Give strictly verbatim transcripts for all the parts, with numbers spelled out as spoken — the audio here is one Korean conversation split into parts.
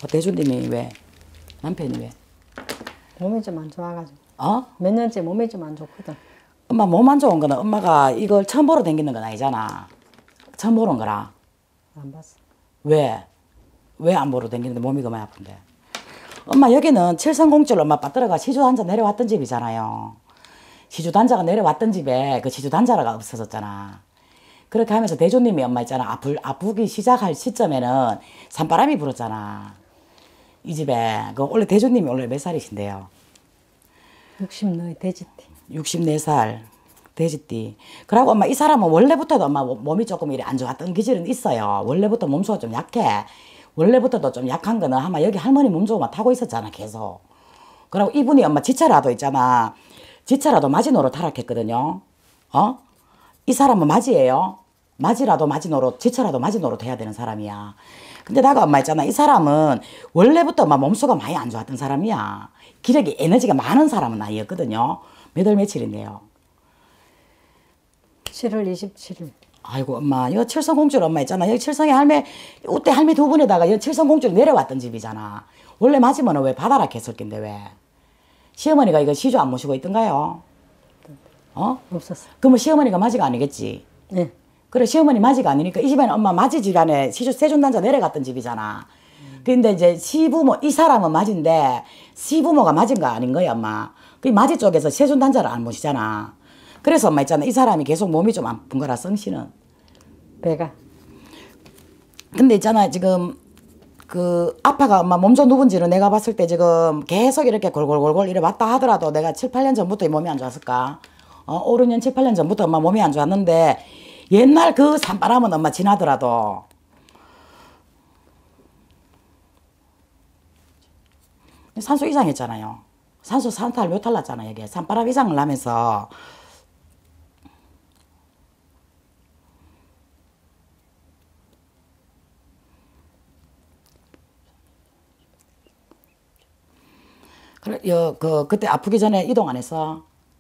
대주님이 왜? 남편이 왜? 몸이 좀 안 좋아가지고. 어? 몇 년째 몸이 좀 안 좋거든. 엄마 몸 안 좋은 거는 엄마가 이걸 처음 보러 다니는 건 아니잖아. 처음 보는 거라. 안 봤어. 왜? 왜 안 보러 다니는데 몸이 그만 아픈데? 엄마 여기는 칠성공주를 엄마 빠뜨려가 시주단자 내려왔던 집이잖아요. 시주단자가 내려왔던 집에 그 시주단자가 없어졌잖아. 그렇게 하면서 대조님이 엄마 있잖아. 아프, 아프기 시작할 시점에는 산바람이 불었잖아. 이 집에. 그 원래 대조님이 원래 몇 살이신데요? 육십 너의 돼지띠. 육십네 살 돼지띠. 그러고 엄마 이 사람은 원래부터도 엄마 몸이 조금 이래 안 좋았던 기질은 있어요. 원래부터 몸수가 좀 약해. 원래부터도 좀 약한 거는 아마 여기 할머니 몸조만 타고 있었잖아 계속. 그리고 이분이 엄마 지차라도 있잖아. 지차라도 마지노로 타락했거든요. 어? 이 사람은 마지예요. 마지라도 마지노로, 지차라도 마지노로 돼야 되는 사람이야. 근데 나가 엄마 있잖아. 이 사람은 원래부터 엄마 몸수가 많이 안 좋았던 사람이야. 기력이 에너지가 많은 사람은 아니었거든요. 몇 월 며칠인데요? 칠월 이십칠일. 아이고 엄마 여기 칠성공주를 엄마 있잖아. 여기 칠성에 할매 우때 할매 두 분에다가 여기 칠성공주를 내려왔던 집이잖아. 원래 맞으면 왜 바다락 했을 낀데 왜? 시어머니가 이거 시주 안 모시고 있던가요? 어? 없었어. 그러면 시어머니가 맞이가 아니겠지? 네. 그래 시어머니 맞이가 아니니까 이 집에는 엄마 맞이 집안에 시주 세존단자 내려갔던 집이잖아. 음. 근데 이제 시부모 이 사람은 맞인데 시부모가 맞은 거 아닌 거야 엄마. 그 맞이 쪽에서 세존단자를 안 모시잖아. 그래서 엄마 있잖아. 이 사람이 계속 몸이 좀 아픈 거라 성씨는. 배가. 근데 있잖아 지금 그 아빠가 엄마 몸 좀 누군지는 내가 봤을 때 지금 계속 이렇게 골골골골 이래 왔다 하더라도 내가 칠, 팔 년 전부터 몸이 안 좋았을까? 어, 오, 육 년, 칠, 팔 년 전부터 엄마 몸이 안 좋았는데 옛날 그 산바람은 엄마 지나더라도 산소 이상했잖아요. 산소 산탈 묘탈 났잖아 여기. 산바람 이상을 나면서 그래, 여, 그, 그때 아프기 전에 이동 안 했어?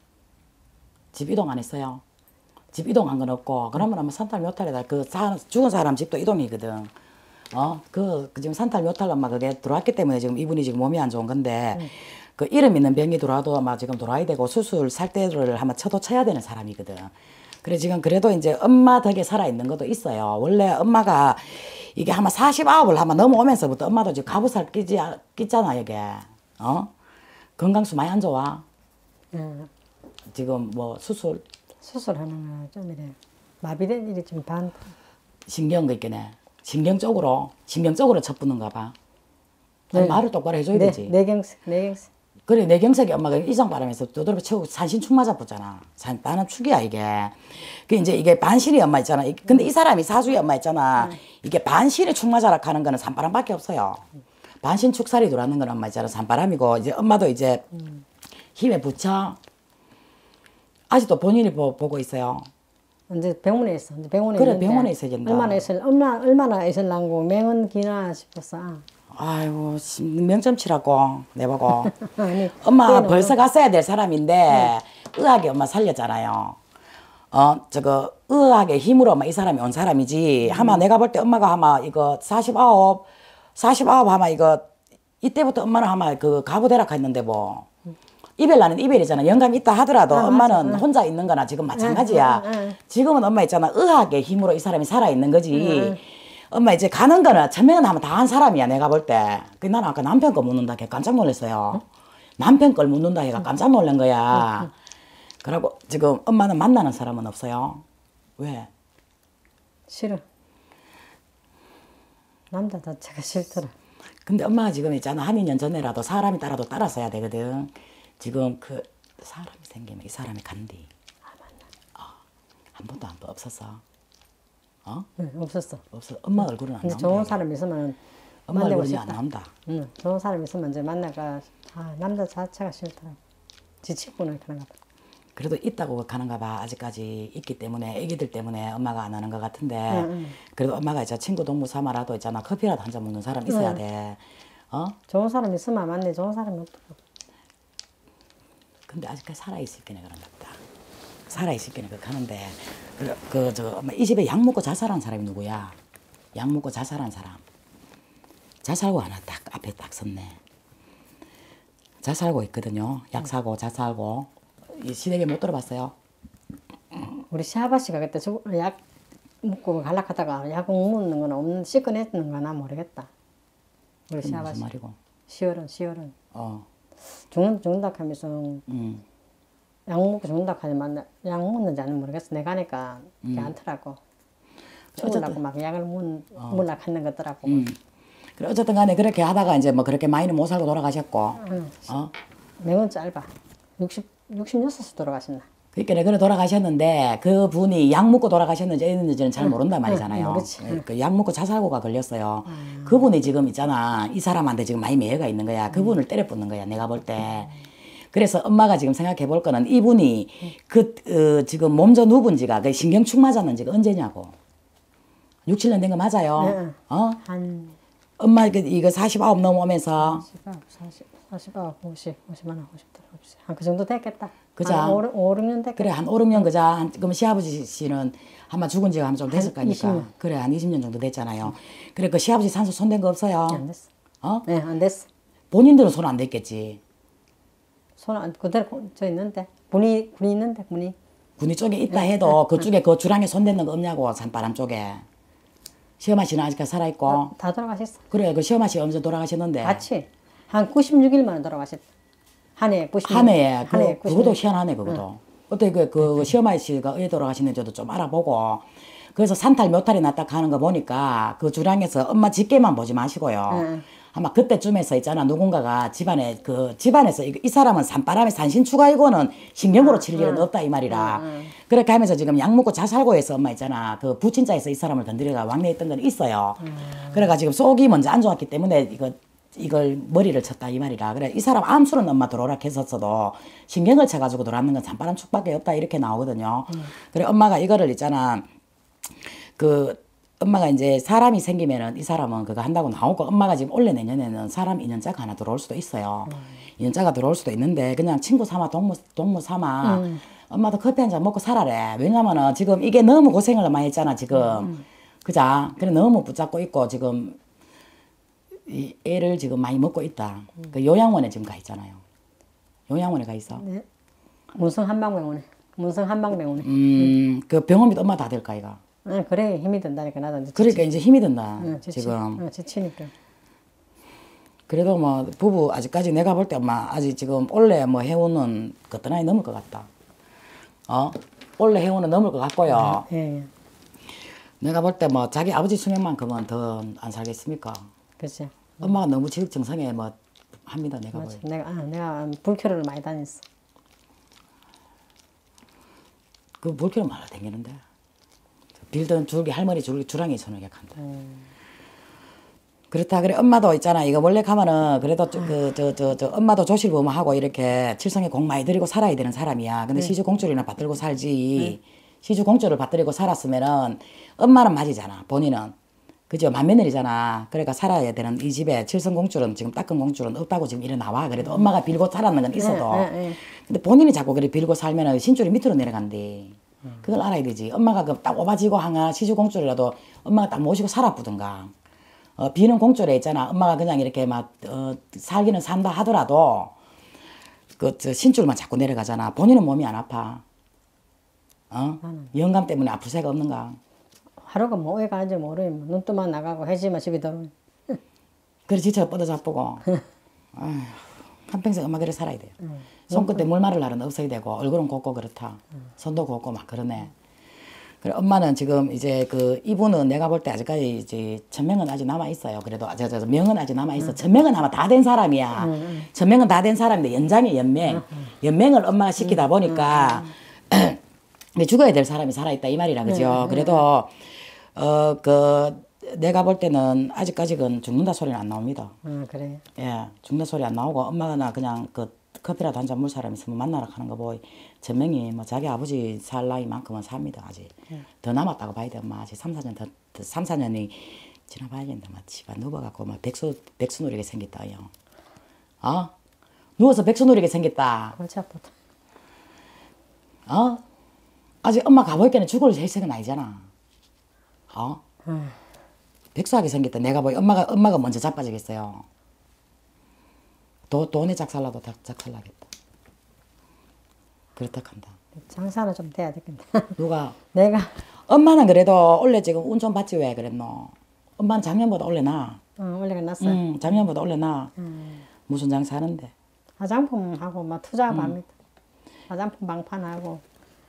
집 이동 안 했어요? 집 이동한 건 없고, 그러면 아마 산탈 묘탈에다, 그, 사, 죽은 사람 집도 이동이거든. 어? 그, 그 지금 산탈 묘탈 엄마 그게 들어왔기 때문에 지금 이분이 지금 몸이 안 좋은 건데, 음. 그 이름 있는 병이 들어와도 아마 지금 돌아야 되고, 수술 살 때를 한번 쳐도 쳐야 되는 사람이거든. 그래, 지금 그래도 이제 엄마 덕에 살아있는 것도 있어요. 원래 엄마가 이게 아마 사십구을 한번 넘어오면서부터 엄마도 지금 가부살 끼지, 끼잖아, 이게. 어? 건강수 많이 안 좋아? 응. 지금 뭐 수술? 수술하는 거 좀 이래 마비된 일이 좀 반. 신경 거 있겠네. 신경 쪽으로 심경 쪽으로 쳤붙는가 봐. 네. 말을 똑바로 해줘야 네, 되지. 뇌경색, 뇌경색. 그래 뇌경색이 엄마가 이상바람에서 두드려 치고 산신축 맞아붙잖아. 산 나는 축이야 이게. 그 이제 이게 반신이 엄마 있잖아. 근데 이 사람이 사주의 엄마 있잖아. 응. 이게 반신이 축 맞아라 하는 거는 산바람밖에 없어요. 반신 축살이 들어왔는 건 엄마 있잖아. 산바람이고 이제 엄마도 이제 음. 힘에 붙여. 아직도 본인이 보, 보고 있어요. 이제 병원에 있어. 이제 병원에 그래 있는데 병원에 있어야 된다. 얼마나 있을 얼마 얼마나 있을랑고 맹은 기나 싶었어. 아이고 명점 치라고 내보고. 아니, 엄마 벌써 갔어야 될 사람인데 네. 의학에 엄마 살렸잖아요. 어 저거 의학의 힘으로 엄마 이 사람이 온 사람이지. 음. 아마 내가 볼 때 엄마가 아마 이거 사십구 사십구 아마 이거 이때부터 엄마는 아마 그 가부대락 했는데 뭐 이별 나는 이별이잖아. 영감 있다 하더라도 아, 엄마는 맞아. 혼자 있는 거나 지금 마찬가지야. 응, 응, 응. 지금은 엄마 있잖아. 의학의 힘으로 이 사람이 살아있는 거지. 응. 엄마 이제 가는 거는 천명은 하면 다 한 사람이야 내가 볼 때. 그 나는 아까 남편 거 묻는다 해 깜짝 놀랐어요. 응? 남편 걸 묻는다 해가 깜짝 놀란 거야. 응, 응. 그러고 지금 엄마는 만나는 사람은 없어요. 왜? 싫어. 남자 자체가 싫더라. 근데 엄마가 지금 있잖아. 한 이 년 전에라도 사람이 따라도 따라서야 되거든. 지금 그 사람이 생기면 이 사람이 간디. 아 맞나? 어, 한 번도 안 없었어. 어? 응 없었어. 없어. 엄마 얼굴은 안 나온다. 좋은 사람 있으면 엄마 얼굴이 안 나온다. 응 좋은 사람 있으면 이제 만나가 아 남자 자체가 싫더라. 지치구나 그런가 봐. 그래도 있다고 가는가 봐. 아직까지 있기 때문에 애기들 때문에 엄마가 안 하는 것 같은데 응, 응. 그래도 엄마가 이제 친구 동무 삼아라도 있잖아. 커피라도 한 잔 먹는 사람 있어야 응. 돼. 어? 좋은 사람 있으면 맞네. 좋은 사람이 없더라고. 근데 아직까지 살아있을 게네 그런가 보다. 살아있을 게네 그렇게 하는데 그 저 이 집에 약 먹고 자살한 사람이 누구야? 약 먹고 자살한 사람. 자살고 하나 딱 앞에 딱 섰네. 자살고 있거든요. 약 사고 자살고. 이 시댁에 못 들어봤어요? 우리 시아버지가 그때 저, 약 먹고 갈락하다가 약 먹는 건 없는 씻어냈는 거나 모르겠다. 우리 무슨 시아버지. 말이고? 시월은 시월은 어. 죽는 죽는다 하면서 음. 약 먹고 죽는다 하지만 약 먹는지 안 모르겠어. 내가 하니까 그게 않더라고. 죽으려고 막 약을 문 물라 갖는 거더라고. 음. 그래 어쨌든 간에 그렇게 하다가 이제 뭐 그렇게 많이는 못 살고 돌아가셨고. 응. 어? 명은 짧아. 육십 육십육에서 돌아가셨나? 그러니까 그래 돌아가셨는데 그 분이 약 먹고 돌아가셨는지 아닌지는 잘 모른단 말이잖아요. 응, 모르지. 예, 그약 먹고 자살고가 걸렸어요. 그분이 지금 있잖아. 이 사람한테 지금 많이 매여가 있는 거야. 그분을 때려 붓는 거야. 내가 볼 때. 그래서 엄마가 지금 생각해 볼 거는 이분이 그 어, 지금 몸져 누군 지가 그 신경축 맞았는 지가 언제냐고. 육, 칠 년 된 거 맞아요. 네. 어? 한 엄마 그 이거 사십구 넘어오면서 사십구, 사십, 사십구, 오십, 오십 하나, 오십, 오십, 한그 정도 됐겠다. 그자. 한 오, 오, 육 년 됐겠다. 그래 한 오, 육 년 그자. 한, 그럼 시아버지 씨는 아마 죽은 지가 한 좀 됐을 한 이십 거니까. 년. 그래 한 이십 년 정도 됐잖아요. 그래 그 시아버지 산소 손댄 거 없어요. 안 됐어. 어? 네, 안 됐어. 본인들은 손 안 댔겠지. 손 안, 그대로 저 있는데. 군이, 군이 있는데, 군이. 군이 쪽에 있다 해도 그쪽에 그 주랑에 손 댔는 거 없냐고 산바람 쪽에. 시어마 씨는 아직까지 살아있고. 다 돌아가셨어. 그래 그 시어마 씨 언제 돌아가셨는데. 같이. 한 구십육 일 만에 돌아가셨다. 한 해에 구십육 일. 한 해에 그, 한 해에 구십육 일. 그것도 희한하네 그것도. 어떻게 그, 그 시어마 씨가 왜 돌아가시는지도 좀 알아보고. 그래서 산탈 묘탈이 났다 하는 거 보니까 그 주랑에서 엄마 집게만 보지 마시고요. 응. 아마 그때쯤에서 있잖아 누군가가 집안에 그 집안에서 이, 이 사람은 산바람에 산신추가이고는 신경으로 칠 일은 없다 이 말이라. 그렇게 하면서 지금 약 먹고 자살고에서 엄마 있잖아 그 부친자에서 이 사람을 건드리다가 왕래했던 건 있어요. 그래가 지금 속이 먼저 안 좋았기 때문에 이거 이걸 머리를 쳤다 이 말이라. 그래 이 사람 암술은 엄마 들어오라 했었어도 신경을 쳐가지고 돌아왔는 건 산바람 축밖에 없다 이렇게 나오거든요. 그래 엄마가 이거를 있잖아 그 엄마가 이제 사람이 생기면은 이 사람은 그거 한다고 나오고 엄마가 지금 올해 내년에는 사람 인연자가 하나 들어올 수도 있어요. 음. 인연자가 들어올 수도 있는데 그냥 친구 삼아 동무 동무 삼아 음. 엄마도 커피 한 잔 먹고 살아래. 왜냐면은 지금 이게 너무 고생을 많이 했잖아 지금. 음. 그자? 그래 너무 붙잡고 있고 지금 이 애를 지금 많이 먹고 있다. 음. 그 요양원에 지금 가 있잖아요. 요양원에 가 있어. 네. 문성 한방병원에. 문성 한방병원에. 음, 그 병원비도 엄마 다 될까 이가. 응, 그래 힘이 든다니까 나도 이제 그러니까 이제 힘이 든다. 응, 지치, 지금. 응, 지치니까. 그래도 뭐 부부 아직까지 내가 볼 때 엄마 아직 지금 올해 뭐 해운은 그때 나이 넘을 것 같다. 어? 올해 해운은 넘을 것 같고요. 예, 예. 내가 볼 때 뭐 자기 아버지 수명만큼은 더 안 살겠습니까? 그치. 엄마가 너무 지극정성에 뭐 합니다 내가 맞아. 보여. 내가 아, 내가 불교를 많이 다녔어. 그 불길은 말아 댕기는데. 빌던 줄기 할머니 줄기 주랑이 손을 약한다. 음. 그렇다 그래 엄마도 있잖아 이거 원래 가면은 그래도 그 저 저 저 엄마도 조실부모하고 이렇게 칠성에 공 많이 들이고 살아야 되는 사람이야. 근데 네. 시주 공줄이나 받들고 살지. 네. 시주 공줄을 받들고 살았으면은 엄마는 맞이잖아 본인은 그죠 맏며느리잖아. 그러니까 살아야 되는 이 집에 칠성 공줄은 지금 닦은 공줄은 없다고 지금 이래 나와. 그래도 엄마가 빌고 살았는 건 있어도. 네, 네, 네. 근데 본인이 자꾸 그래 빌고 살면은 신줄이 밑으로 내려간대. 그걸 알아야 되지. 엄마가 그 딱 오바지고 항아 시주 공줄이라도 엄마가 딱 모시고 살아보든가. 어, 비는 공줄에 있잖아. 엄마가 그냥 이렇게 막 어, 살기는 산다 하더라도 그 저 신줄만 자꾸 내려가잖아. 본인은 몸이 안 아파. 어? 영감 때문에 아플 새가 없는가? 하루가 뭐에 가는지 모르니 눈뜨만 나가고 해지만 집에 들어오니. 그래 지쳐 뻗어 잡고. 아휴, 한평생 엄마 그래 살아야 돼. 응. 손끝에 물 마를 날은 없어야 되고 얼굴은 곱고 그렇다. 응. 손도 곱고 막 그러네. 그래 엄마는 지금 이제 그 이분은 내가 볼 때 아직까지 이제 천명은 아직 남아 있어요. 그래도 저, 저, 저 명은 아직 남아 있어. 응. 천명은 아마 다 된 사람이야. 응, 응. 천명은 다 된 사람인데 연장이 연맹. 응, 응. 연맹을 엄마가 시키다 보니까 응, 응. 죽어야 될 사람이 살아 있다 이 말이라 그죠. 응, 그래도 어 그 내가 볼 때는 아직까지는 죽는다 소리는 안 나옵니다. 응, 그래. 예, 죽는다 소리 안 나오고 엄마가 나 그냥 그 커피라도 한 잔 물 사람 있으면 만나라 하는 거 보이. 전명이 뭐 자기 아버지 살 나이만큼은 삽니다 아직. 응. 더 남았다고 봐야 돼 엄마 아직 삼, 사 년 더, 더 삼, 사 년이 지나봐야겠다. 막 집안 누워갖고 막 백수 백수 누리게 생겼다 요. 어? 누워서 백수 누리게 생겼다. 골치 아프다. 어? 아직 엄마 가보니까 죽을 혈색은 아니잖아. 어? 응. 백수하게 생겼다. 내가 뭐 엄마가 엄마가 먼저 자빠지겠어요. 도, 돈에 작살나도 작살나겠다. 그렇다 한다. 장사는 좀 돼야 되겠다. 누가? 내가. 엄마는 그래도 원래 지금 운 좀 받지 왜 그랬노? 엄마는 작년보다 원래 나. 응, 원래가 났어. 응, 작년보다 원래 나. 음. 무슨 장사 하는데? 화장품하고 막 투자하고 합니다. 화장품 방판하고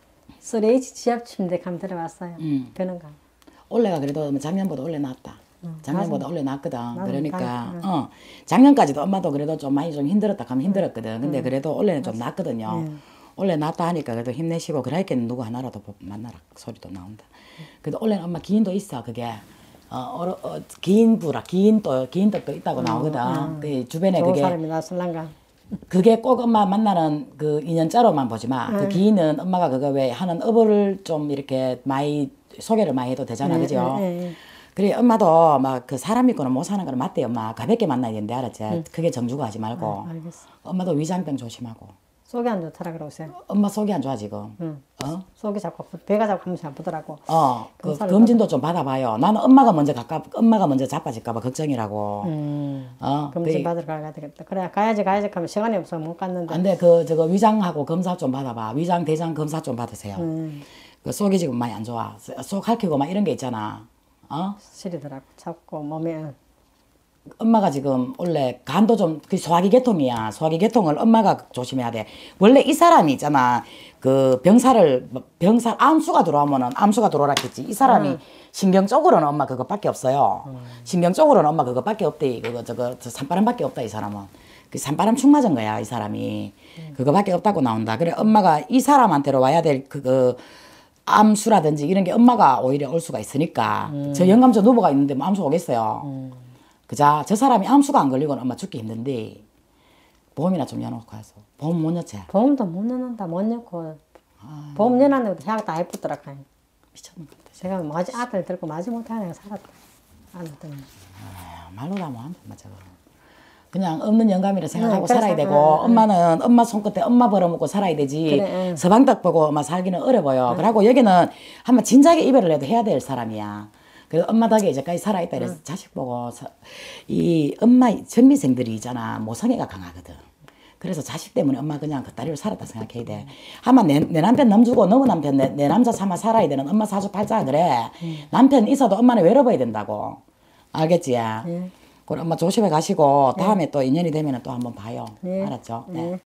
쓰레기 지압 침대 감 들어왔어요. 음. 그런가. 원래가 그래도 작년보다 원래 낫다. 작년보다 맞아. 원래 낫거든. 맞아. 그러니까 맞아. 어 작년까지도 엄마도 그래도 좀 많이 좀 힘들었다 하면 힘들었거든. 근데 그래도 원래는 좀 낫거든요. 음. 원래 낫다 하니까 그래도 힘내시고 그러니까 누구 하나라도 만나라 소리도 나온다. 그래도 원래는 엄마 기인도 있어 그게. 어, 어러, 어 기인 부라 기인 또 기인 덕도 있다고 나오거든. 음. 그 주변에 좋은 그게 사람이 나설란가. 그게 꼭 엄마 만나는 그 인연자로만 보지 마. 그 기인은 엄마가 그거 왜 하는 업을 좀 이렇게 많이 소개를 많이 해도 되잖아, 네, 그죠? 네, 네. 그래 엄마도 막 그 사람 믿고는 못 사는 거는 맞대 엄마. 가볍게 만나야 되는데 알았지? 그게 정주고 하지 말고. 아, 알겠어. 엄마도 위장병 조심하고. 속이 안 좋더라 그러세요. 엄마 속이 안 좋아 지금. 응. 어? 속이 자꾸 아프- 배가 자꾸 한번씩 아프더라고. 어, 그 검사를 검진도 좀 받아봐요. 나는 엄마가 먼저 가까 엄마가 먼저 자빠질까봐 걱정이라고. 음. 어, 검진 그- 받으러 가야 되겠다. 그래 가야지 가야지 하면 시간이 없어 못 갔는데. 근데 그 저거 위장하고 검사 좀 받아봐. 위장 대장 검사 좀 받으세요. 음. 그 속이 지금 많이 안 좋아. 속 핥히고 막 이런 게 있잖아. 어? 시리더라고. 자꾸 몸에. 엄마가 지금 원래 간도 좀 그 소화기 계통이야. 소화기 계통을 엄마가 조심해야 돼. 원래 이 사람이 있잖아. 그 병사를 병사 암수가 들어오면은 암수가 들어오라겠지. 이 사람이 음. 신경 쪽으로는 엄마 그것밖에 없어요. 신경 쪽으로는 엄마 그것밖에 없대. 그거 저거 저 산바람밖에 없다 이 사람은. 그 산바람 축 맞은 거야 이 사람이. 그거밖에 없다고 나온다. 그래 엄마가 이 사람한테로 와야 될 그거 암수라든지 이런 게 엄마가 오히려 올 수가 있으니까. 저 영감저 누보가 있는데 뭐 암수 오겠어요. 그자 저 사람이 암수가 안 걸리고는 엄마 죽기 힘든데 보험이나 좀 여놓고 가서 보험 못 넣지. 보험도 못 넣는다 못 넣고. 보험 넣었는데 해약 다 해쁘더라. 미쳤는 것 같아. 제가 마지 아들 들고 마지 못하는 살았다. 아들 때문에. 아, 말로라 뭐안 돼, 맞아. 그냥 없는 영감이라 생각하고 응, 살아야 그래서, 되고 응, 응. 엄마는 엄마 손끝에 엄마 벌어먹고 살아야 되지. 그래, 응. 서방덕 보고 엄마 살기는 어려워요. 그러고 여기는 한번 진작에 이별을 해도 해야 될 사람이야. 그래서 엄마 덕에 이제까지 살아있다 이래서 자식 보고 사, 이 엄마 전미생들이 있잖아 모성애가 강하거든. 그래서 자식 때문에 엄마 그냥 그 딸이로 살았다 생각해야 돼. 아마 내, 내 남편 넘주고 너무 남편 내, 내 남자 삼아 살아야 되는 엄마 사주팔자 그래. 남편 있어도 엄마는 외로워야 된다고. 알겠지? 예. 그럼 엄마 조심해 가시고 다음에 또 인연이 되면 또 한번 봐요. 예. 알았죠? 네. 예.